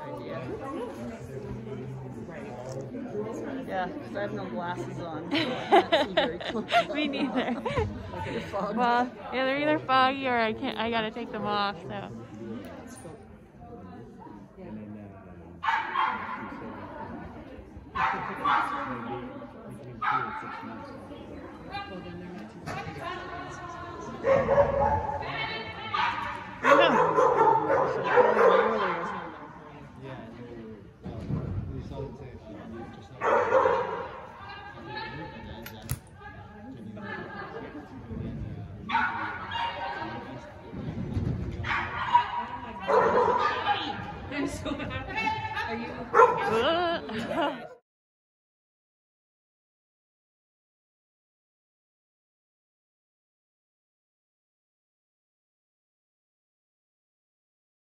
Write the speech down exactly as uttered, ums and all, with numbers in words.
idea. Yeah, because I have no glasses on, so I can't see very close. Me neither. Like they're fogged. Well, yeah, they're either foggy or I can't. I gotta take them off. So. Let's go. Well, then they're not too bad.